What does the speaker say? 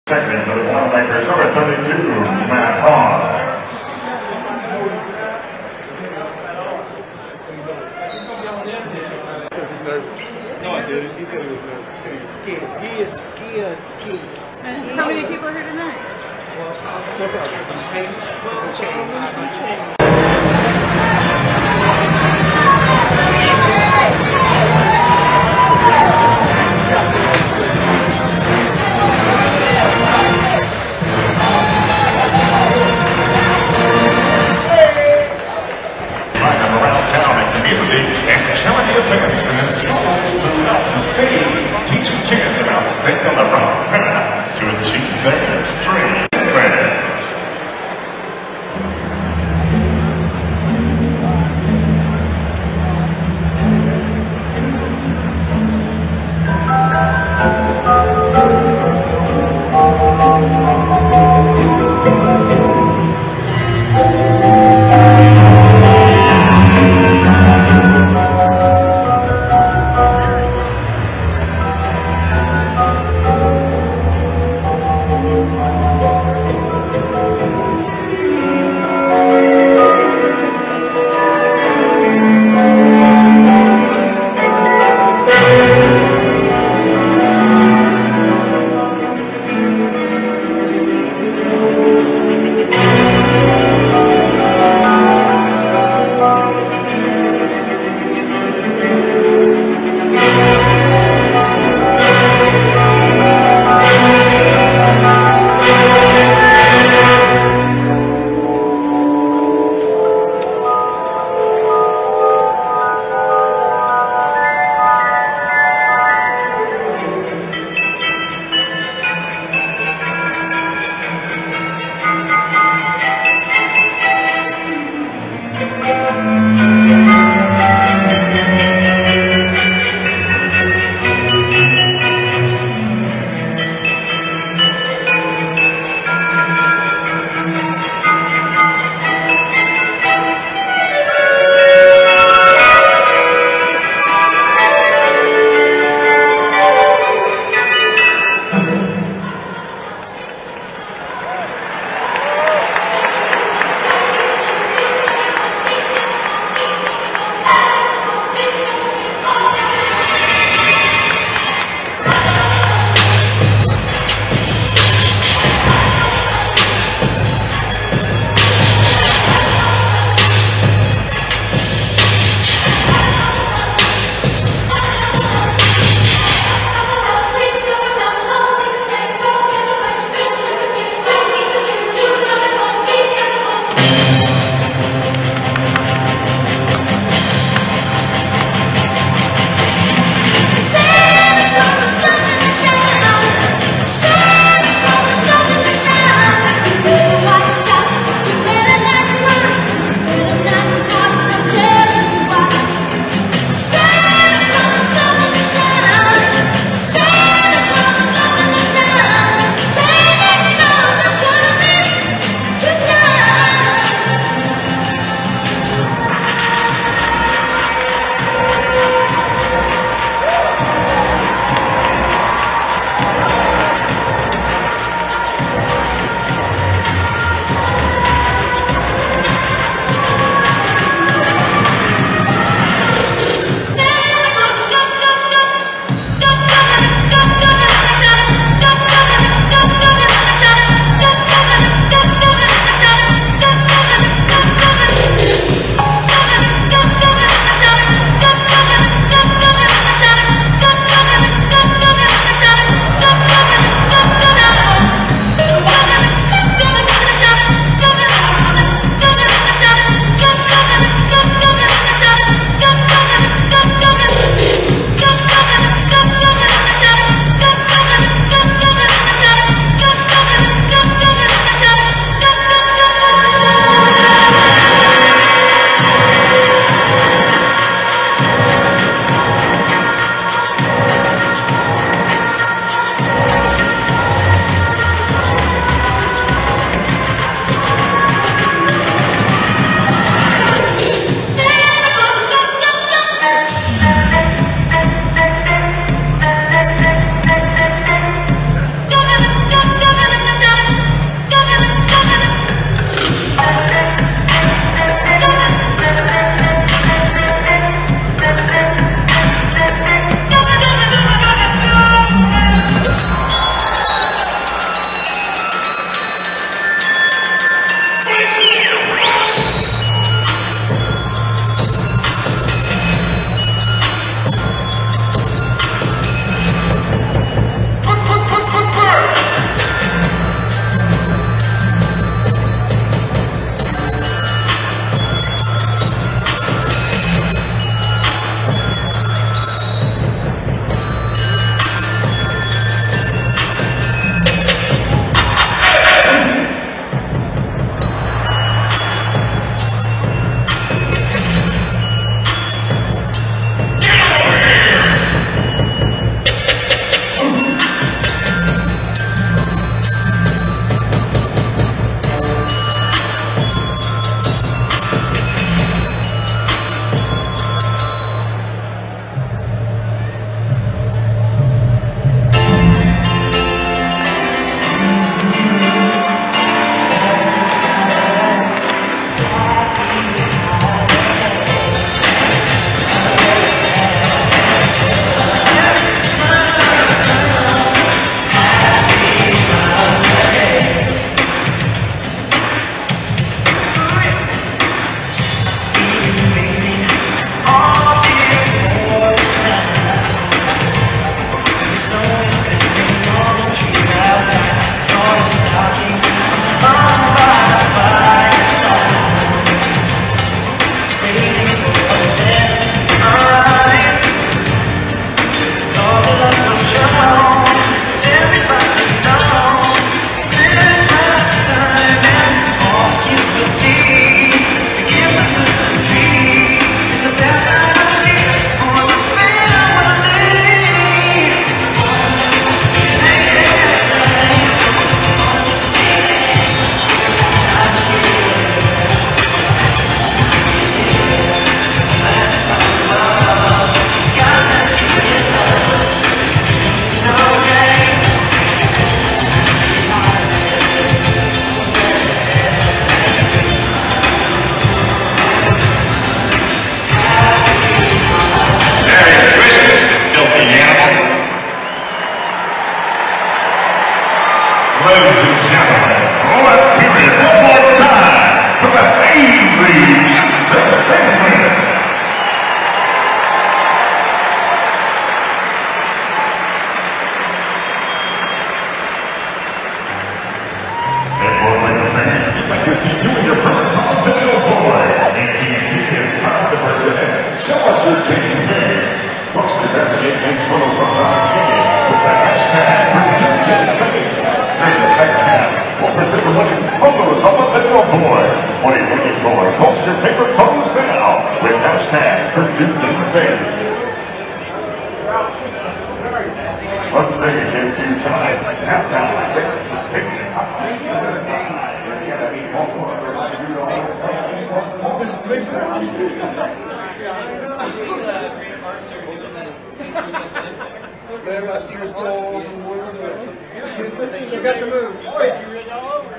Second for the Boilermakers, number 32, Matt Hall. He's nervous. No, I didn't. He said he was nervous. He said he was scared. He is scared. And how many people are here tonight? 12,000. It's a change. Teaching kids about staying on the wrong path to achieve their dreams. Ladies and gentlemen, let's give it one more time for the MBB Entertainment. Assisting you in your first time to Billboard. AT&T is customers today. Show us your dating face. Posters and statements from a front team with the hashtag #PurdueDatingFace. Send the hashtag or present the latest photos on the Billboard. What are you looking for? Post your favorite photos now with hashtag #PurdueDatingFace. Let's make it a few times. Halftime. Man, I see what's going on. Check out the moves.